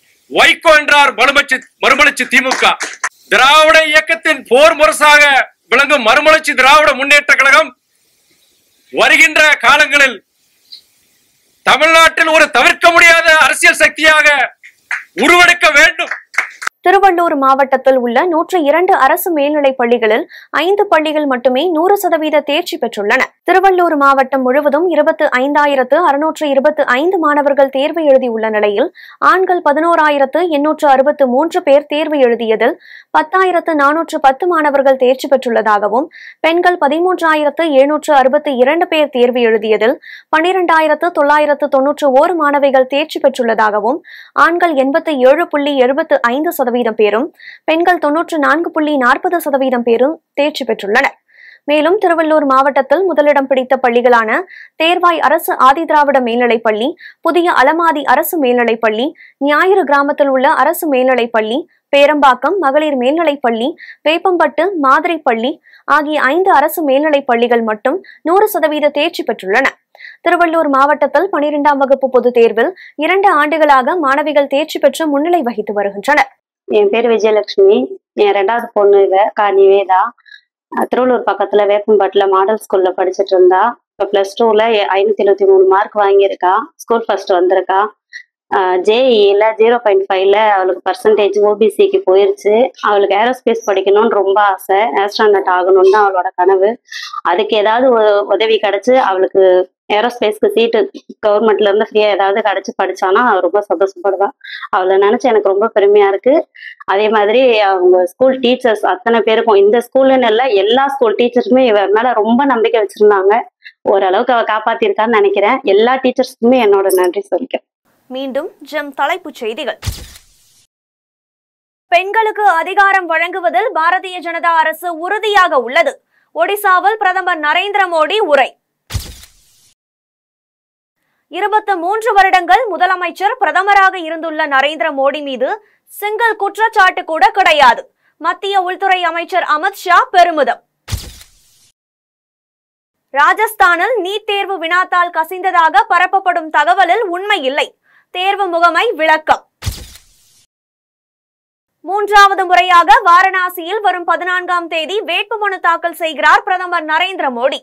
வைகோ என்றால் மறுமலர்ச்சி திமுக. திராவிட இயக்கத்தின் போர் முரசாக விளங்கும் மறுமலர்ச்சி திராவிட முன்னேற்ற கழகம் வருகின்ற காலங்களில் தமிழ்நாட்டில் ஒரு தவிர்க்க முடியாத அரசியல் சக்தியாக உருவெடுக்க வேண்டும். திருவள்ளூர் மாவட்டத்தில் உள்ள நூற்று இரண்டு அரசு மேல்நிலைப் பள்ளிகளில் ஐந்து பள்ளிகள் மட்டுமே நூறு சதவீத தேர்ச்சி பெற்றுள்ளன. திருவள்ளூர் மாவட்டம் முழுவதும் இருபத்தி ஐந்தாயிரத்து அறுநூற்று இருபத்தி ஐந்து மாணவர்கள் தேர்வு எழுதியுள்ள நிலையில் ஆண்கள் பதினோராயிரத்து எண்ணூற்று அறுபத்து மூன்று பேர் தேர்வு எழுதியதில் பத்தாயிரத்து நானூற்று பத்து மாணவர்கள் தேர்ச்சி பெற்றுள்ளதாகவும், பெண்கள் பதிமூன்றாயிரத்து எழுநூற்று அறுபத்தி இரண்டு பேர் தேர்வு எழுதியதில் பன்னிரண்டாயிரத்து தொள்ளாயிரத்து தொன்னூற்று ஓரு மாணவிகள் தேர்ச்சி பெற்றுள்ளதாகவும், ஆண்கள் எண்பத்தி ஏழு புள்ளி எழுபத்து ஐந்து சதவீதம் பேரும், பெண்கள் தொன்னூற்று நான்கு புள்ளி நாற்பது சதவீதம் பேரும் தேர்ச்சி பெற்றுள்ளனர். மேலும் திருவள்ளூர் மாவட்டத்தில் முதலிடம் பிடித்த பள்ளிகளான தேர்வாய் அரசு ஆதிதிராவிட மேல்நிலைப் பள்ளி, புதிய அலமாதி அரசு மேல்நிலைப் பள்ளி, ஞாயிறு கிராமத்தில் உள்ள அரசு மேல்நிலைப் பள்ளி, பேரம்பாக்கம் மகளிர் மேல்நிலைப் பள்ளி, வேப்பம்பட்டு மாதிரி பள்ளி ஆகிய ஐந்து அரசு மேல்நிலைப் பள்ளிகள் மட்டும் நூறு சதவீத தேர்ச்சி பெற்றுள்ளன. திருவள்ளூர் மாவட்டத்தில் பனிரெண்டாம் வகுப்பு பொதுத் தேர்வில் இரண்டு ஆண்டுகளாக மாணவிகள் தேர்ச்சி பெற்று முன்னிலை வகித்து வருகின்றனர். என் பேர் விஜயலட்சுமி. என் ரெண்டாவது பொண்ணு இவ கா நிவேதா. திருவள்ளூர் பக்கத்துல வேப்பம்பட்டுல மாடல் ஸ்கூல்ல படிச்சுட்டு இருந்தா. இப்போ பிளஸ் டூல ஐநூத்தி எழுபத்தி மூணு மார்க் வாங்கியிருக்கா. ஸ்கூல் ஃபர்ஸ்ட் வந்திருக்கா. ஜேஇல ஜீரோ பாயிண்ட் ஃபைவ்ல அவளுக்கு பர்சன்டேஜ் ஓபிசிக்கு போயிருச்சு. அவளுக்கு ஏரோஸ்பேஸ் படிக்கணும்னு ரொம்ப ஆசை. ஆஸ்ட்ரானட் ஆகணும்னு தான் அவளோட கனவு. அதுக்கு ஏதாவது உதவி கிடைச்சு அவளுக்கு ஏரோஸ்பேஸ்க்கு சீட்டு கவர்மெண்ட்ல இருந்து ஃப்ரீயா ஏதாவது கிடைச்சு படிச்சானா அவள் ரொம்ப சந்தோஷப்படுவா. அவளை நினைச்சு எனக்கு ரொம்ப பெருமையா இருக்கு. அதே மாதிரி அவங்க ஸ்கூல் டீச்சர்ஸ் அத்தனை பேருக்கும், இந்த ஸ்கூல்லுன்னு இல்லை எல்லா ஸ்கூல் டீச்சர்ஸுமே இவ மேல ரொம்ப நம்பிக்கை வச்சிருந்தாங்க. ஓரளவுக்கு அவ காப்பாத்திருக்கான்னு நினைக்கிறேன். எல்லா டீச்சர்ஸுக்குமே என்னோட நன்றி சொல்லிக்கிறேன். மீண்டும் ஜெம் தலைப்புச் செய்திகள். பெண்களுக்கு அதிகாரம் வழங்குவதில் பாரதிய ஜனதா அரசு உறுதியாக உள்ளது. ஒடிசாவில் பிரதமர் நரேந்திர மோடி உரை. இருபத்தி மூன்று வருடங்கள் முதலமைச்சர் பிரதமராக இருந்துள்ள நரேந்திர மோடி மீது சிங்கிள் குற்றச்சாட்டு கூட கிடையாது. மத்திய உள்துறை அமைச்சர் அமித்ஷா பெருமிதம். ராஜஸ்தானில் நீட் தேர்வு வினாத்தால் கசிந்ததாக பரப்பப்படும் தகவலில் உண்மை இல்லை. தேர்வு முகமை விளக்கம். மூன்றாவது முறையாக வாரணாசியில் வரும் பதினான்காம் தேதி வேட்புமனு தாக்கல் செய்கிறார் பிரதமர் நரேந்திர மோடி.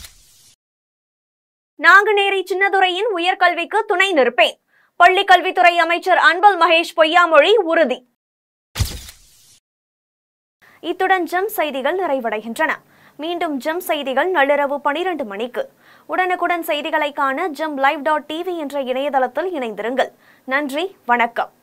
நாங்குநேரி சின்னதுரையின் உயர்கல்விக்கு துணை நிற்பேன். பள்ளிக்கல்வித்துறை அமைச்சர் அன்பில் மகேஷ் பொய்யாமொழி உறுதி. இத்துடன் ஜெம் செய்திகள் நிறைவடைகின்றன. மீண்டும் ஜெம் செய்திகள் நள்ளிரவு பனிரெண்டு மணிக்கு. உடனுக்குடன் செய்திகளை காண ஜெம் லைவ் டாட் டிவி என்ற இணையதளத்தில் இணைந்திருங்கள். நன்றி, வணக்கம்.